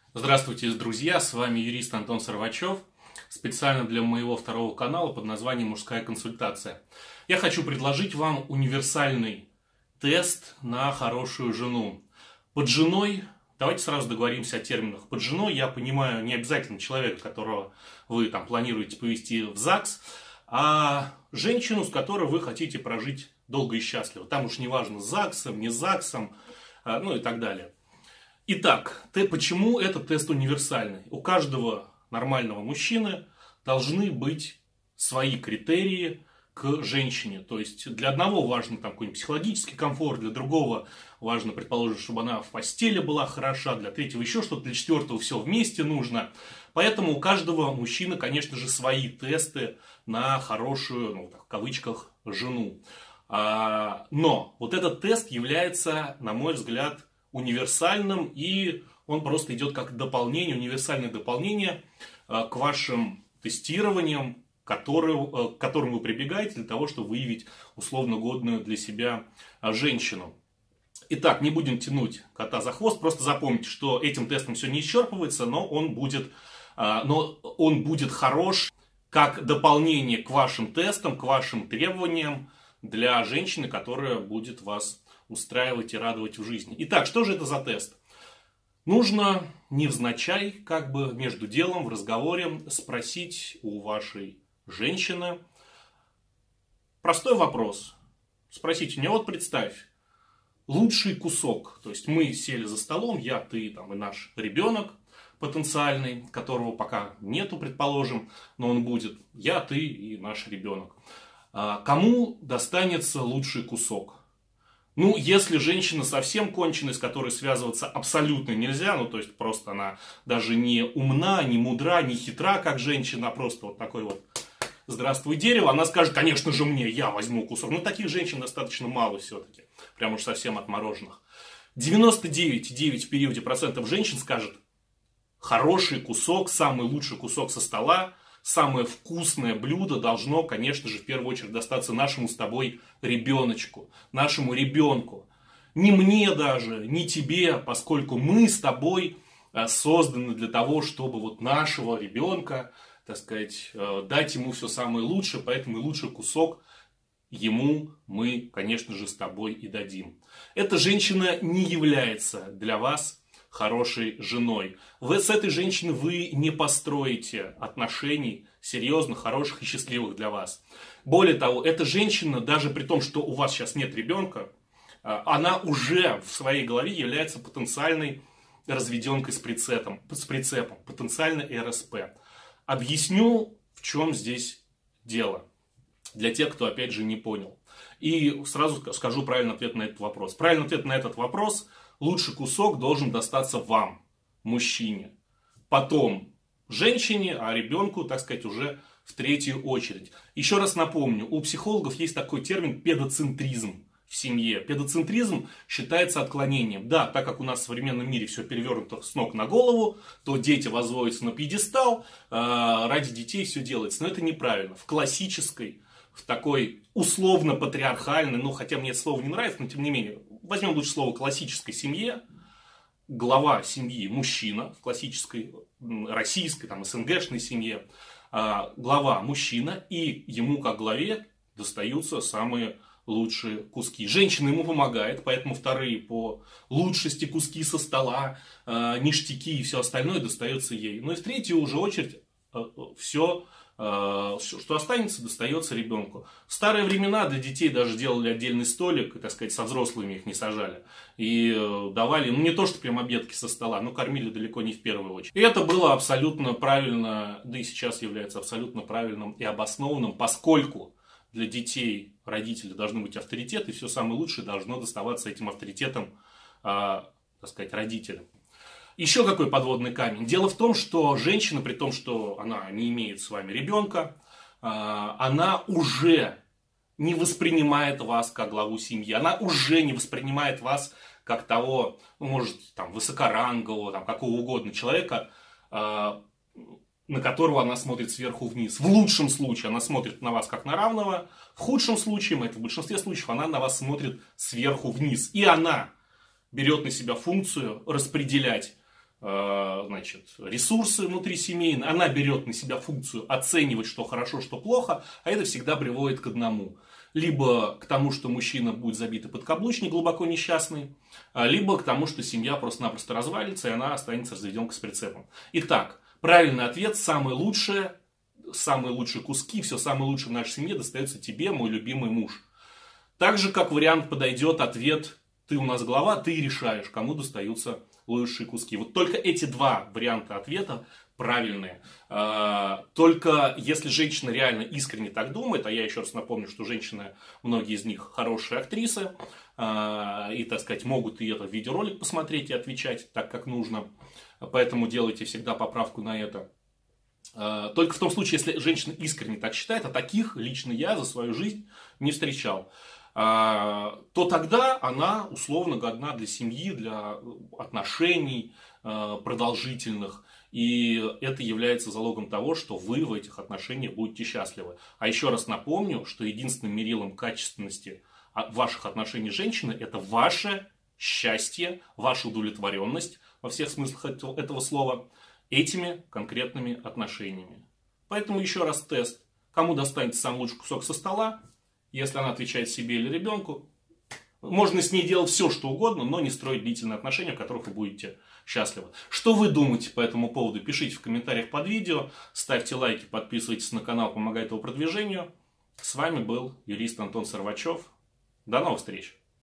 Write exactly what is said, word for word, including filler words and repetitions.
Здравствуйте, друзья! С вами юрист Антон Сарвачев. Специально для моего второго канала под названием «Мужская консультация». Я хочу предложить вам универсальный тест на хорошую жену. Под женой, давайте сразу договоримся о терминах. Под женой я понимаю не обязательно человека, которого вы там планируете повести в ЗАГС, а женщину, с которой вы хотите прожить долго и счастливо. Там уж не важно, с ЗАГСом, не с ЗАГСом, ну и так далее. Итак, почему этот тест универсальный? У каждого нормального мужчины должны быть свои критерии к женщине. То есть для одного важно там какой-нибудь психологический комфорт, для другого важно, предположим, чтобы она в постели была хороша, для третьего еще что-то, для четвертого все вместе нужно. Поэтому у каждого мужчины, конечно же, свои тесты на хорошую, ну, так, в кавычках, жену. Но вот этот тест является, на мой взгляд, универсальным, и он просто идет как дополнение, универсальное дополнение к вашим тестированиям, которые, к которым вы прибегаете для того, чтобы выявить условно годную для себя женщину. Итак, не будем тянуть кота за хвост, просто запомните, что этим тестом все не исчерпывается, но он будет, но он будет хорош как дополнение к вашим тестам, к вашим требованиям для женщины, которая будет вас устраивать и радовать в жизни. Итак, что же это за тест? Нужно невзначай, как бы между делом, в разговоре спросить у вашей женщины простой вопрос. Спросите у нее, вот представь, лучший кусок. То есть мы сели за столом, я, ты там, и наш ребенок потенциальный, которого пока нету, предположим, но он будет. Я, ты и наш ребенок. Кому достанется лучший кусок? Ну, если женщина совсем конченая, с которой связываться абсолютно нельзя, ну, то есть просто она даже не умна, не мудра, не хитра, как женщина, а просто вот такой вот «здравствуй, дерево», она скажет, конечно же мне, я возьму кусок. Ну, таких женщин достаточно мало все-таки, прям уж совсем отмороженных. девяносто девять и девять в периоде процентов женщин скажет, хороший кусок, самый лучший кусок со стола, самое вкусное блюдо должно, конечно же, в первую очередь достаться нашему с тобой ребеночку, нашему ребенку. Не мне даже, не тебе, поскольку мы с тобой созданы для того, чтобы вот нашего ребенка, так сказать, дать ему все самое лучшее, поэтому и лучший кусок ему мы, конечно же, с тобой и дадим. Эта женщина не является для вас хорошей женой. Вы с этой женщиной вы не построите отношений серьезных, хороших и счастливых для вас. Более того, эта женщина, даже при том, что у вас сейчас нет ребенка, она уже в своей голове является потенциальной разведенкой с прицепом, с прицепом, потенциальной эр эс пэ. Объясню, в чем здесь дело, для тех, кто, опять же, не понял. И сразу скажу правильный ответ на этот вопрос. Правильный ответ на этот вопрос: лучший кусок должен достаться вам, мужчине. Потом женщине, а ребенку, так сказать, уже в третью очередь. Еще раз напомню, у психологов есть такой термин педоцентризм в семье. Педоцентризм считается отклонением. Да, так как у нас в современном мире все перевернуто с ног на голову, то дети возводятся на пьедестал, ради детей все делается. Но это неправильно. В классической, в такой условно-патриархальной, ну хотя мне это слово не нравится, но тем не менее, возьмем лучше слово классической семье, глава семьи мужчина, в классической российской, там, эс эн гэшной семье, глава мужчина, и ему как главе достаются самые лучшие куски. Женщина ему помогает, поэтому вторые по лучшести куски со стола, ништяки и все остальное достается ей. Ну и в третью уже очередь все, что останется, достается ребенку. В старые времена для детей даже делали отдельный столик, и, так сказать, со взрослыми их не сажали. И давали, ну не то что прям обедки со стола, но кормили далеко не в первую очередь. И это было абсолютно правильно, да и сейчас является абсолютно правильным и обоснованным, поскольку для детей родители должны быть авторитеты, и все самое лучшее должно доставаться этим авторитетом, так сказать, родителям. Еще какой подводный камень. Дело в том, что женщина, при том, что она не имеет с вами ребенка, она уже не воспринимает вас как главу семьи. Она уже не воспринимает вас как того, ну, может, там, высокорангового, там, какого угодно человека, на которого она смотрит сверху вниз. В лучшем случае она смотрит на вас как на равного. В худшем случае, это в большинстве случаев, она на вас смотрит сверху вниз. И она берет на себя функцию распределять значит, ресурсы внутрисемейные, она берет на себя функцию оценивать, что хорошо, что плохо, а это всегда приводит к одному. Либо к тому, что мужчина будет забитый подкаблучник, глубоко несчастный, либо к тому, что семья просто-напросто развалится, и она останется разведенка с прицепом. Итак, правильный ответ, самое лучшее, самые лучшие куски, все самое лучшее в нашей семье достается тебе, мой любимый муж. Так же, как вариант подойдет ответ «ты у нас глава, ты решаешь, кому достаются лучшие куски». Вот только эти два варианта ответа правильные. Только если женщина реально искренне так думает, а я еще раз напомню, что женщины, многие из них хорошие актрисы, и, так сказать, могут и этот видеоролик посмотреть и отвечать так, как нужно, поэтому делайте всегда поправку на это. Только в том случае, если женщина искренне так считает, а таких лично я за свою жизнь не встречал, то тогда она условно годна для семьи, для отношений продолжительных. И это является залогом того, что вы в этих отношениях будете счастливы. А еще раз напомню, что единственным мерилом качественности ваших отношений с женщиной – это ваше счастье, ваша удовлетворенность во всех смыслах этого слова этими конкретными отношениями. Поэтому еще раз тест. Кому достанется самый лучший кусок со стола? Если она отвечает себе или ребенку, можно с ней делать все, что угодно, но не строить длительные отношения, в которых вы будете счастливы. Что вы думаете по этому поводу? Пишите в комментариях под видео, ставьте лайки, подписывайтесь на канал, помогает его продвижению. С вами был юрист Антон Сарвачев. До новых встреч!